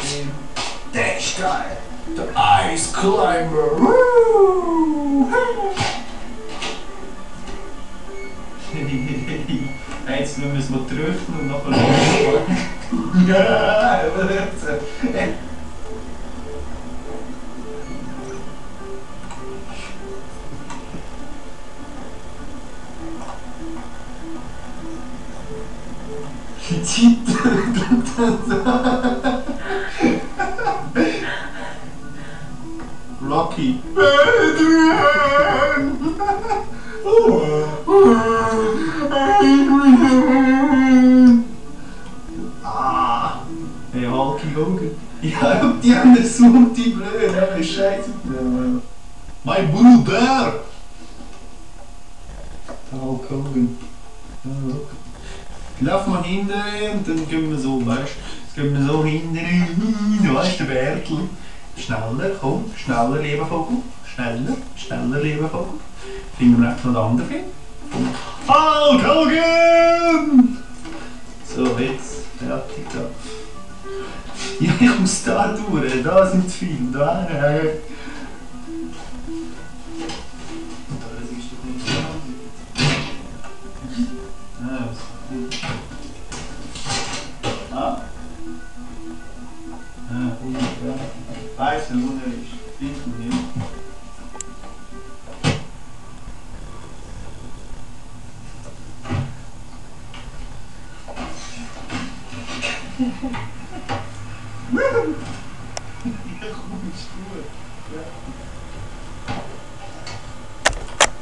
Der ist geil. Der Ice Climber. Woo! Jetzt müssen wir es mal treffen und nachher los. Ja, die Zeit. Rocky. Ah, hey, Hulky Hogan. Ja, die haben das Multi blöd, aber Scheiße. Mein Bruder! Der Hulk Hogan. Lauf mal hinten und dann gehen wir so, weißt du? Jetzt gehen wir so hinten, weißt du, der Bärtl. Schneller, komm, schneller, lieber Vogel. Schneller, schneller, lieber Vogel. Finden wir noch den anderen Film. Hulk Hogan! So, jetzt fertig da. Ja, ich muss da durch, da sind die Filme, da. Das ist doch nicht so. Ah, was ist gut. Ah. Ah, wunderbar. Weiße Lunge ist viel zu viel.